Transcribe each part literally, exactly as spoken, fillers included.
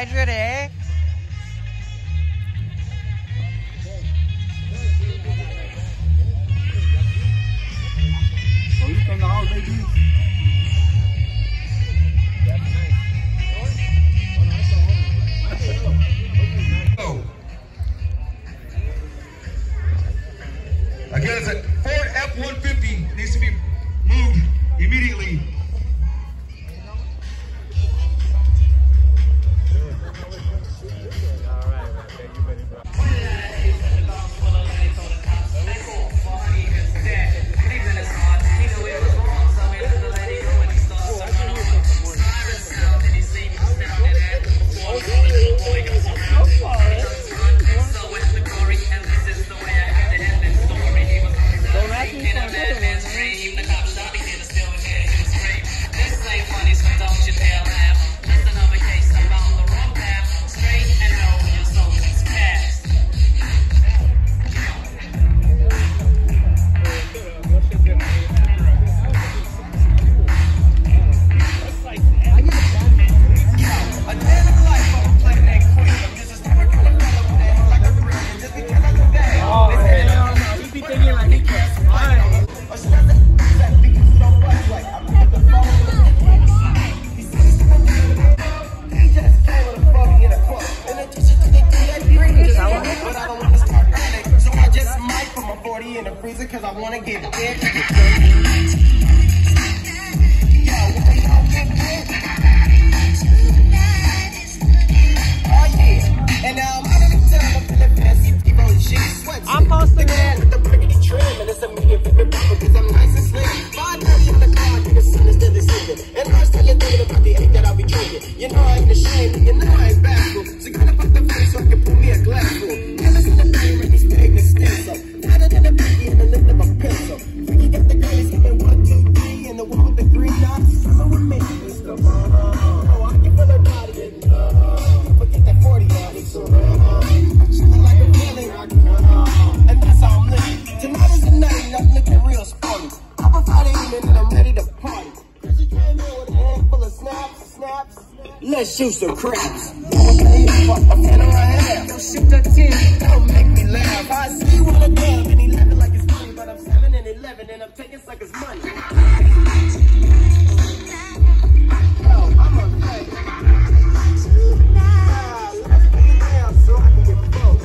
Hydra X. So you from the house, baby? Again, it's a Ford F one fifty needs to be moved immediately. Cause I wanna get big. I'm posting it. With the pretty trim, and it's a million people because I'm nice and slim. five thirty on the car, niggas soon as they're sleeping. And I still thinking about the eight that I'll be drinking. You know I ain't ashamed, you know I ain't bashful. So gotta fuck the face so I can pull me a glass full. Never seen a thing with these big and stencil. Hotter than a baby in the lip of a pencil. Freaky got the girlies even one, two, three, and the one with the green dots. Summer with me, it's the bomb. Oh, I can feel her body and uh, forget that forty on me, so uh, I'm chilling like a feeling. Uh, and that's how I'm living. Tonight is the night, and I'm looking real sporty. I'm a Friday evening and I'm ready to party. She came in with a handful of snaps, snaps. Let's shoot some craps. I'm in her hair. Don't shoot that ten. Don't make me laugh. I see you on a dub and eleven like it's funny, but I'm seven and eleven and I'm taking suckers' money. Yo, I'm a fake. Ah, let's put it down so I can get both.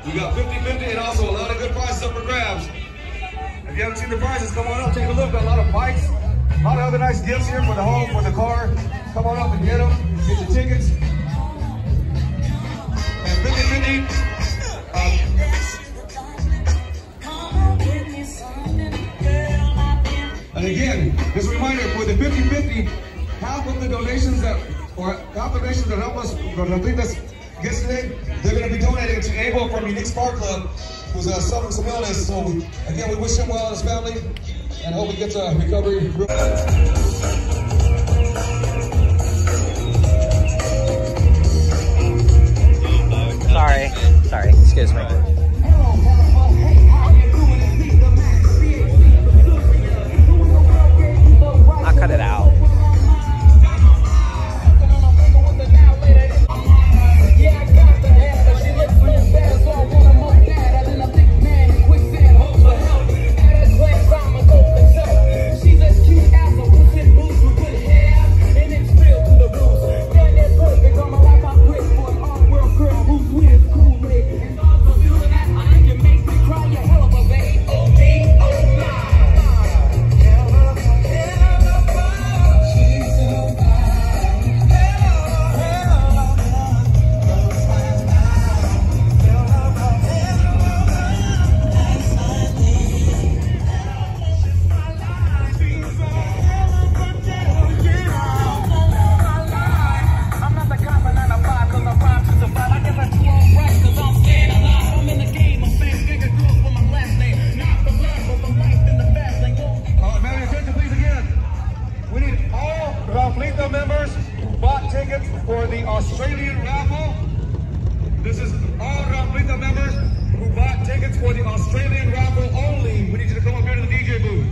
We got fifty fifty and also a lot of good prizes up for grabs. If you haven't seen the prizes, come on up, take a look. Got a lot of bikes, a lot of other nice gifts here for the home, for the car. Come on up and get them, get your tickets. And fifty fifty. Um, and again, just a reminder, for the fifty fifty, half of the donations that, or half the donations that help us complete this gifts today, they're going to be donating to Abel from Unique Spark Club, who's uh, suffering some illness. So again, we wish him well and his family, and hope he gets a recovery. Sorry, sorry, excuse me. I'll cut it out. For the Australian raffle. This is all Ramblita members who bought tickets for the Australian raffle only. We need you to come up here to the D J booth.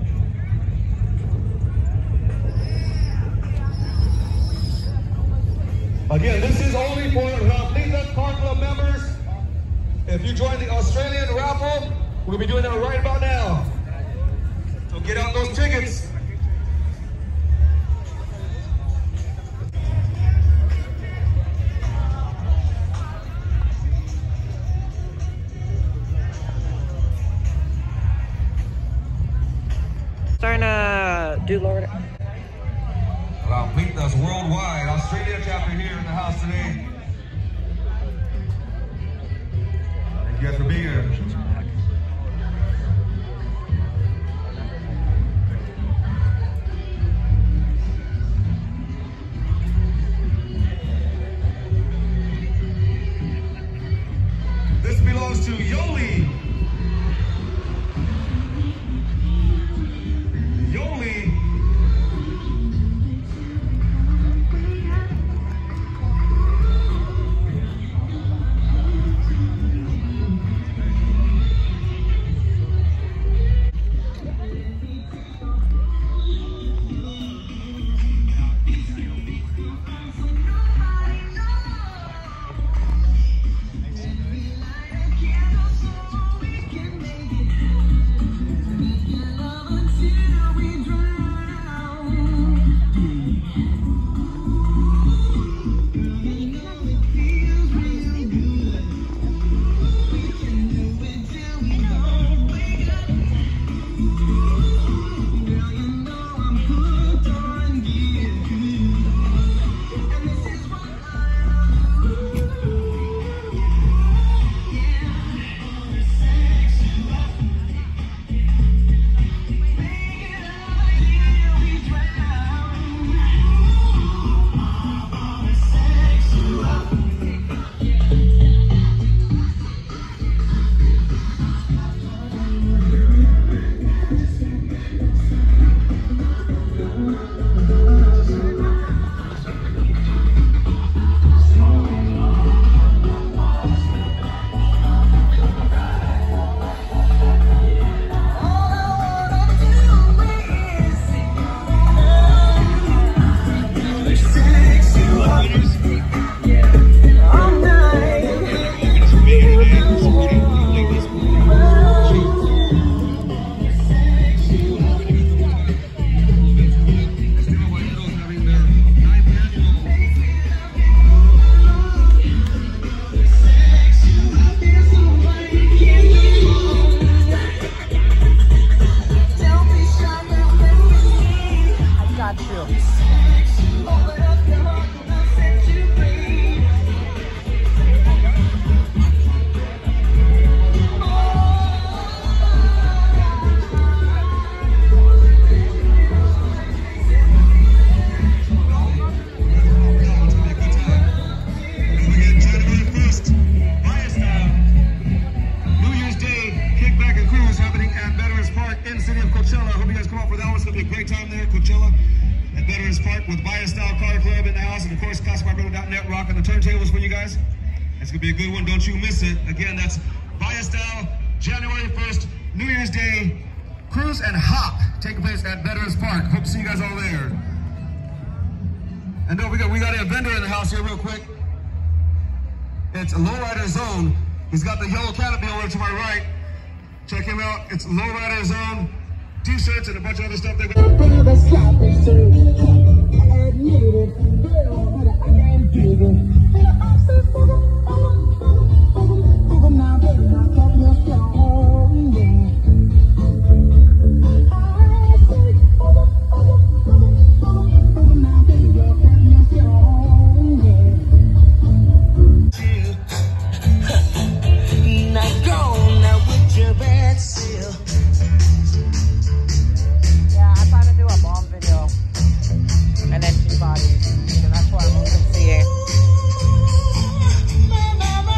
Again, this is only for Ramblita Car Club members. If you join the Australian raffle, we'll be doing that right about now. So get out those tickets. Starting to do Lord. Ramblita's worldwide Australia chapter here in the house today. Thank you guys for being here. This belongs to Yoli. Yoli. having a great time there, Coachella at Veterans Park with Via Style Car Club in the house, and of course, Casa Barbero dot net rocking the turntables for you guys. It's gonna be a good one, don't you miss it. Again, that's Via Style, January first, New Year's Day, Cruise and Hop taking place at Veterans Park. Hope to see you guys all there. And no, we got we got a vendor in the house here real quick. It's Lowrider Zone. He's got the yellow canopy over to my right. Check him out. It's Lowrider Zone t-shirts and a bunch of other stuff. They got. And then two bodies. So that's what I'm hoping to see.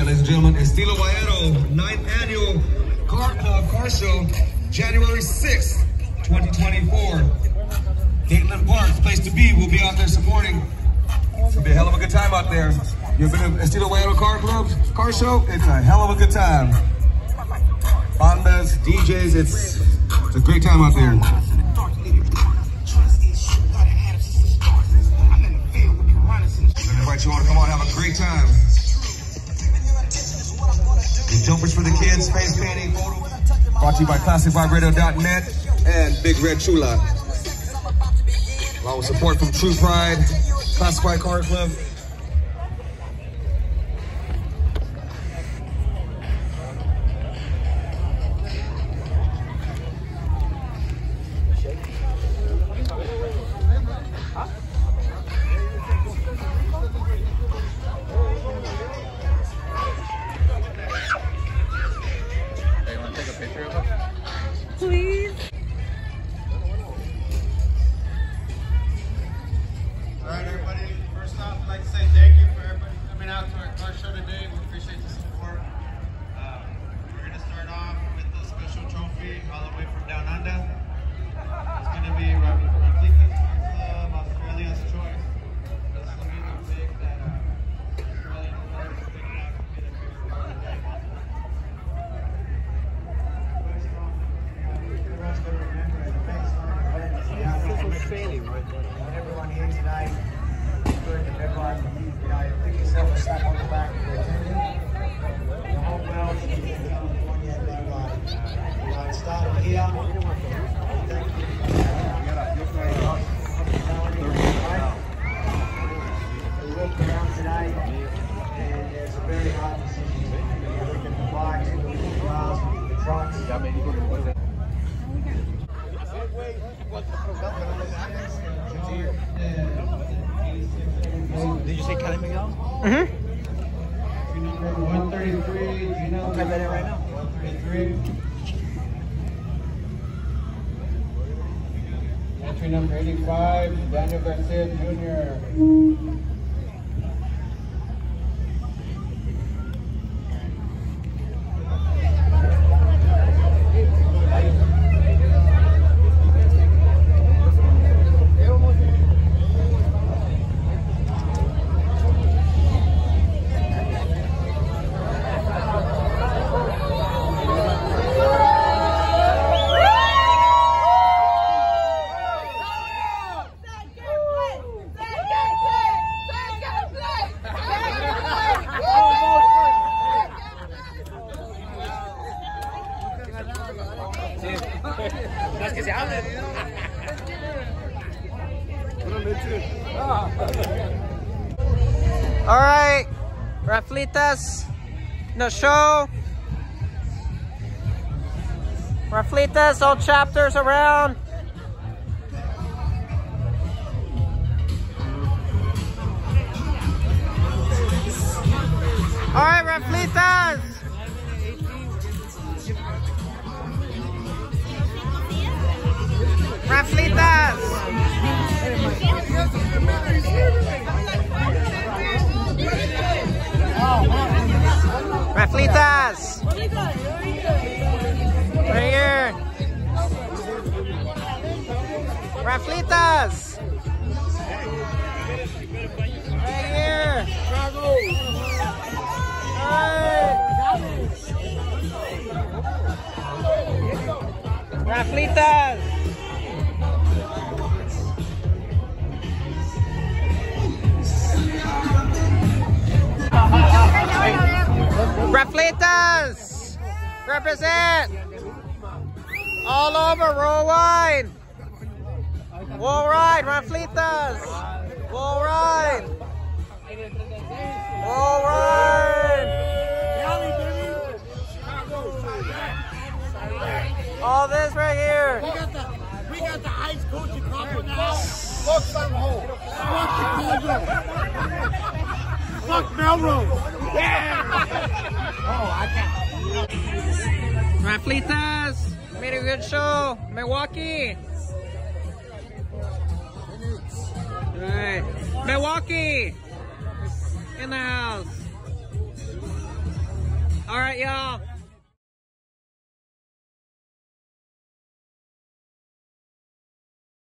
ladies and gentlemen, Estilo Guayero ninth Annual Car Club Car Show, January sixth, twenty twenty-four. Dayton Park, place to be. We'll be out there some morning. It's gonna be a hell of a good time out there. You've been to Estilo Guayero Car Club Car Show? It's a hell of a good time. Hondas, D Js, it's, it's a great time out there. I'm gonna invite you all to come on, have a great time. The jumpers for the kids, face painting, photo. Brought to you by Classic Vibe Radio dot net and Big Red Chula. Along with support from True Pride, Classic Vibe Car Club. Please. All right, everybody. First off, I'd like to say thank you for everybody coming out to our car show today. We appreciate the support. Uh, we're going to start off with the special trophy all the way from Down Under. It's going to be Raflitas Club, Australia's Choice. This is going to be the pick that uh, Australian players are picking out to be the favorite part of the day. Everyone here tonight, good and everyone, you know, pick yourself a slap on the back for attending. The whole world is in California and they uh, you know, it started here. Thank you. We walked around today and there's a very hard decision. You look at the bikes, you look at the cars, you look at the trucks. Did you say Kelly Miguel? Mm-hmm. Number one thirty-three, Gino. I'll type that in right now. one thirty-three. Entry number eighty-five, Daniel Garcia Junior All right, Raflitas, no show. Raflitas, all chapters around. All right, Raflitas. Raflitas. Raflitas. Right here. Raflitas. Right here. Right. Raflitas. Raflitas, represent all over, roll wide, roll ride, Raflitas, roll ride, roll ride, all this right here. We got the, we got the ice coaching couple now. Fuck some hole. Fuck the cool. Fuck Melrose. Yeah. Oh, I got. Raflitas, made a good show. Milwaukee. All right, Milwaukee in the house. All right, y'all.